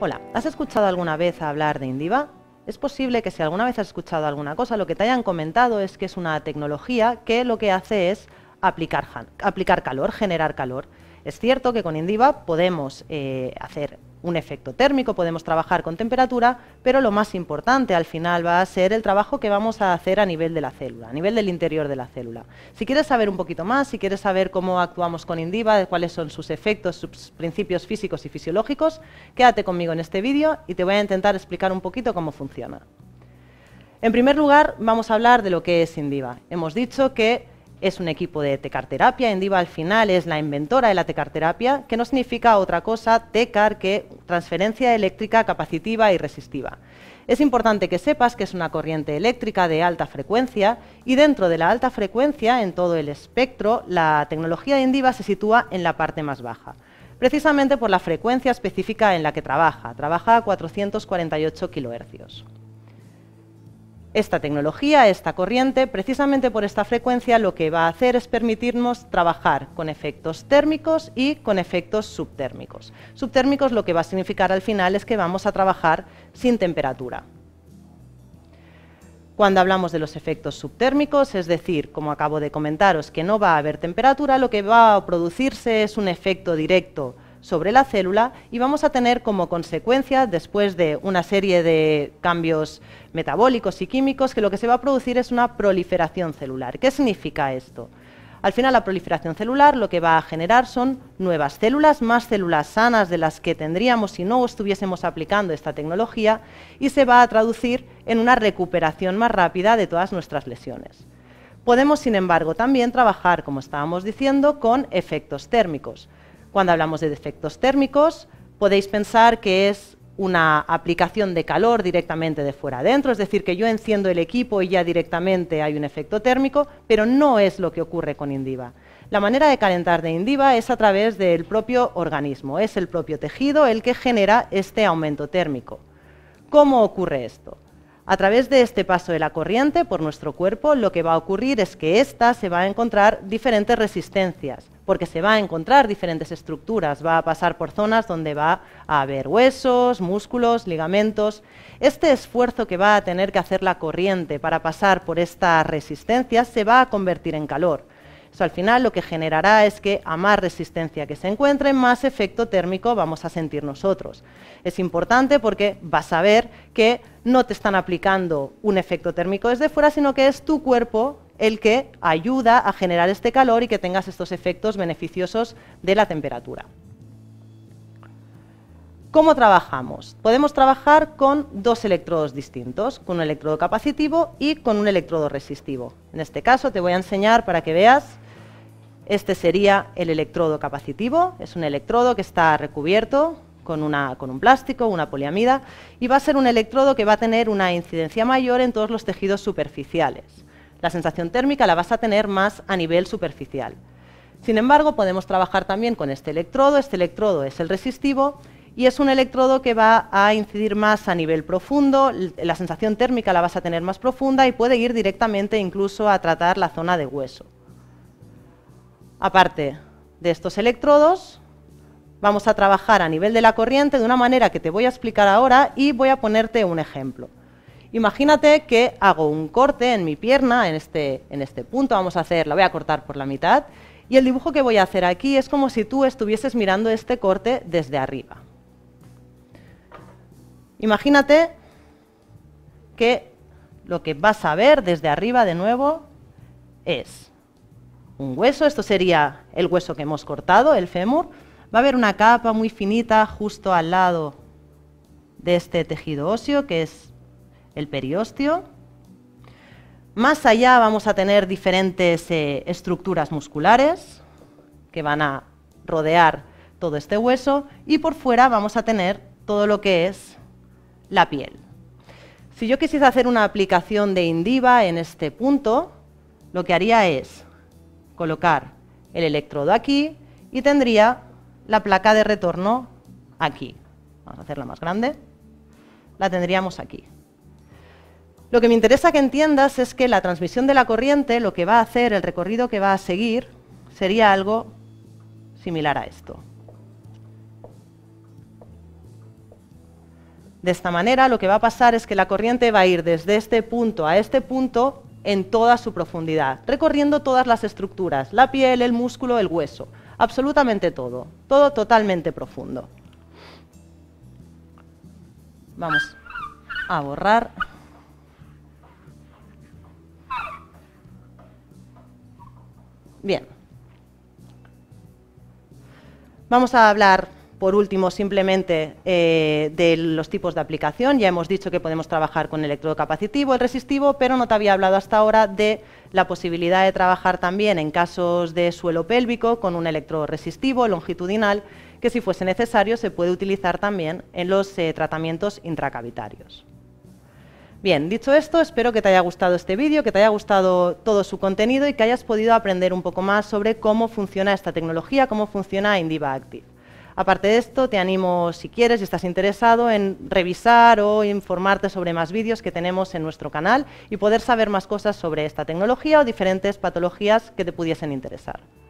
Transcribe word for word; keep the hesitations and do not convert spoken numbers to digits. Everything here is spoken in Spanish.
Hola, ¿has escuchado alguna vez hablar de Indiva? Es posible que si alguna vez has escuchado alguna cosa, lo que te hayan comentado es que es una tecnología que lo que hace es aplicar, aplicar calor, generar calor. Es cierto que con Indiva podemos eh, hacer un efecto térmico, podemos trabajar con temperatura, pero lo más importante al final va a ser el trabajo que vamos a hacer a nivel de la célula, a nivel del interior de la célula. Si quieres saber un poquito más, si quieres saber cómo actuamos con Indiva, cuáles son sus efectos, sus principios físicos y fisiológicos, quédate conmigo en este vídeo y te voy a intentar explicar un poquito cómo funciona. En primer lugar, vamos a hablar de lo que es Indiva. Hemos dicho que es un equipo de tecarterapia. Indiva al final es la inventora de la tecarterapia, que no significa otra cosa, tecar, que transferencia eléctrica capacitiva y resistiva. Es importante que sepas que es una corriente eléctrica de alta frecuencia y dentro de la alta frecuencia, en todo el espectro, la tecnología de Indiva se sitúa en la parte más baja, precisamente por la frecuencia específica en la que trabaja. Trabaja a cuatrocientos cuarenta y ocho kilohercios. Esta tecnología, esta corriente, precisamente por esta frecuencia, lo que va a hacer es permitirnos trabajar con efectos térmicos y con efectos subtérmicos. Subtérmicos lo que va a significar al final es que vamos a trabajar sin temperatura. Cuando hablamos de los efectos subtérmicos, es decir, como acabo de comentaros, que no va a haber temperatura, lo que va a producirse es un efecto directo sobre la célula y vamos a tener como consecuencia, después de una serie de cambios metabólicos y químicos, que lo que se va a producir es una proliferación celular. ¿Qué significa esto? Al final, la proliferación celular lo que va a generar son nuevas células, más células sanas de las que tendríamos si no estuviésemos aplicando esta tecnología, y se va a traducir en una recuperación más rápida de todas nuestras lesiones. Podemos, sin embargo, también trabajar, como estábamos diciendo, con efectos térmicos. Cuando hablamos de efectos térmicos, podéis pensar que es una aplicación de calor directamente de fuera adentro, es decir, que yo enciendo el equipo y ya directamente hay un efecto térmico, pero no es lo que ocurre con Indiva. La manera de calentar de Indiva es a través del propio organismo, es el propio tejido el que genera este aumento térmico. ¿Cómo ocurre esto? A través de este paso de la corriente por nuestro cuerpo, lo que va a ocurrir es que ésta se va a encontrar diferentes resistencias, porque se va a encontrar diferentes estructuras, va a pasar por zonas donde va a haber huesos, músculos, ligamentos. Este esfuerzo que va a tener que hacer la corriente para pasar por estas resistencias se va a convertir en calor. Eso al final lo que generará es que a más resistencia que se encuentre, más efecto térmico vamos a sentir nosotros. Es importante porque vas a ver que no te están aplicando un efecto térmico desde fuera, sino que es tu cuerpo el que ayuda a generar este calor y que tengas estos efectos beneficiosos de la temperatura. ¿Cómo trabajamos? Podemos trabajar con dos electrodos distintos, con un electrodo capacitivo y con un electrodo resistivo. En este caso te voy a enseñar para que veas. Este sería el electrodo capacitivo, es un electrodo que está recubierto con, una, con un plástico, una poliamida, y va a ser un electrodo que va a tener una incidencia mayor en todos los tejidos superficiales. La sensación térmica la vas a tener más a nivel superficial. Sin embargo, podemos trabajar también con este electrodo. Este electrodo es el resistivo y es un electrodo que va a incidir más a nivel profundo. La sensación térmica la vas a tener más profunda y puede ir directamente incluso a tratar la zona de hueso. Aparte de estos electrodos, vamos a trabajar a nivel de la corriente de una manera que te voy a explicar ahora y voy a ponerte un ejemplo. Imagínate que hago un corte en mi pierna, en este, en este punto, vamos a hacer, la voy a cortar por la mitad, y el dibujo que voy a hacer aquí es como si tú estuvieses mirando este corte desde arriba. Imagínate que lo que vas a ver desde arriba de nuevo es un hueso, esto sería el hueso que hemos cortado, el fémur. Va a haber una capa muy finita justo al lado de este tejido óseo, que es el periósteo. Más allá vamos a tener diferentes eh, estructuras musculares que van a rodear todo este hueso, y por fuera vamos a tener todo lo que es la piel. Si yo quisiese hacer una aplicación de Indiva en este punto, lo que haría es colocar el electrodo aquí y tendría la placa de retorno aquí. Vamos a hacerla más grande. La tendríamos aquí. Lo que me interesa que entiendas es que la transmisión de la corriente, lo que va a hacer, el recorrido que va a seguir, sería algo similar a esto. De esta manera, lo que va a pasar es que la corriente va a ir desde este punto a este punto en toda su profundidad, recorriendo todas las estructuras, la piel, el músculo, el hueso, absolutamente todo, todo totalmente profundo. Vamos a borrar. Bien. Vamos a hablar, por último, simplemente eh, de los tipos de aplicación. Ya hemos dicho que podemos trabajar con el electrodo capacitivo, el resistivo, pero no te había hablado hasta ahora de la posibilidad de trabajar también en casos de suelo pélvico con un electrodo resistivo, longitudinal, que si fuese necesario se puede utilizar también en los eh, tratamientos intracavitarios. Bien, dicho esto, espero que te haya gustado este vídeo, que te haya gustado todo su contenido y que hayas podido aprender un poco más sobre cómo funciona esta tecnología, cómo funciona Indiva Active. Aparte de esto, te animo, si quieres y estás interesado, en revisar o informarte sobre más vídeos que tenemos en nuestro canal y poder saber más cosas sobre esta tecnología o diferentes patologías que te pudiesen interesar.